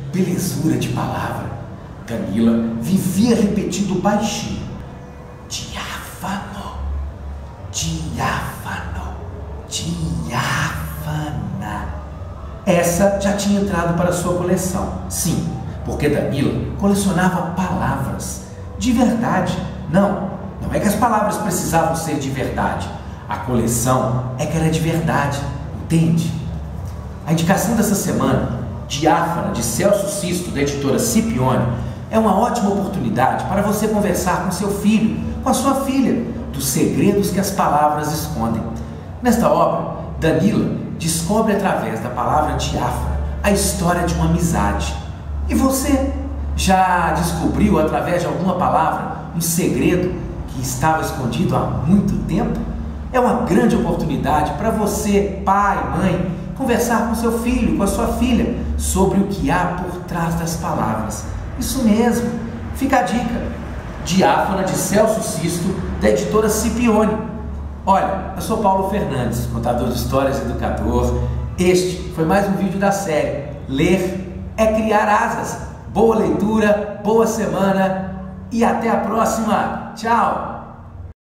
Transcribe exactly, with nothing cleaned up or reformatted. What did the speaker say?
belezura de palavra. Danila vivia repetindo baixinho: diáfano, diáfano, diáfana. Essa já tinha entrado para sua coleção. Sim, porque Danila colecionava palavras de verdade. Não, não é que as palavras precisavam ser de verdade. A coleção é que era de verdade, entende? A indicação dessa semana, Diáfana, de Celso Sisto, da editora Scipione, é uma ótima oportunidade para você conversar com seu filho, com a sua filha, dos segredos que as palavras escondem. Nesta obra, Danila descobre através da palavra diáfana a história de uma amizade. E você já descobriu através de alguma palavra um segredo que estava escondido há muito tempo? É uma grande oportunidade para você, pai, mãe, conversar com seu filho, com a sua filha, sobre o que há por trás das palavras. Isso mesmo, fica a dica. Diáfana, de Celso Sisto, da editora Scipione. Olha, eu sou Paulo Fernandes, contador de histórias e educador. Este foi mais um vídeo da série Ler é Criar Asas. Boa leitura, boa semana e até a próxima. Tchau!